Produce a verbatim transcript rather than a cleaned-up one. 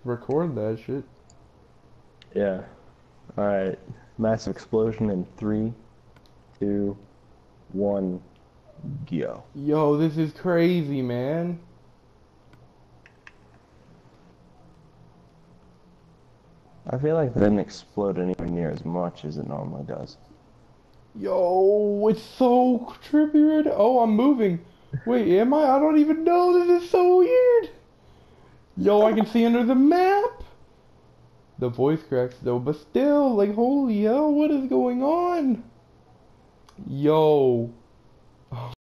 record that shit. Yeah. Alright. Massive explosion in three, two, one, go. Yo, this is crazy, man. I feel like that didn't explode anywhere near as much as it normally does. Yo, it's so trippy right now. Oh, I'm moving. Wait, am I? I don't even know. This is so weird. Yo, I can see under the map. The voice cracks though, but still, like, holy hell, what is going on? Yo.